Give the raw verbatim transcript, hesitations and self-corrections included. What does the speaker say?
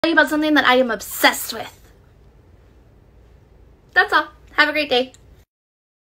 you about something that I am obsessed with. That's all. Have a great day.